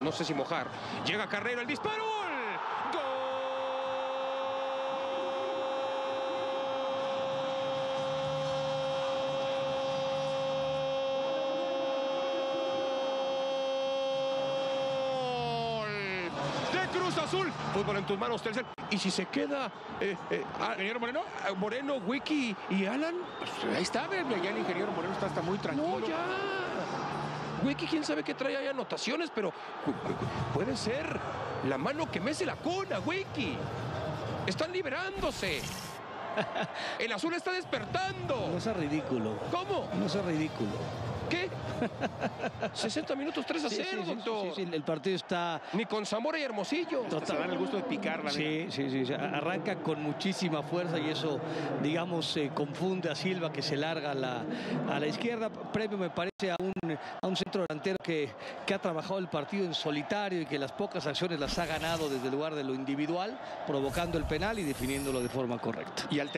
no sé si mojar. Llega Carrero, el disparo. Cruz Azul, fútbol en tus manos, Telcel. Y si se queda ingeniero Moreno, Moreno, Wiki y Alan, pues ahí está, ya el ingeniero Moreno está hasta muy tranquilo. No, ya. Wiki, quién sabe qué trae ahí anotaciones, pero puede ser la mano que mece la cuna, Wiki. Están liberándose. El azul está despertando. No sea ridículo. ¿Cómo? No sea ridículo. ¿Qué? 60 minutos, 3-0, doctor. Sí, el partido está... Ni con Zamora y Hermosillo. Se dan el gusto de picar la liga. Sí. Arranca con muchísima fuerza y eso, digamos, confunde a Silva, que se larga a la izquierda. Previo, me parece, a un centro delantero que ha trabajado el partido en solitario y que las pocas acciones las ha ganado desde el lugar de lo individual, provocando el penal y definiéndolo de forma correcta. Y al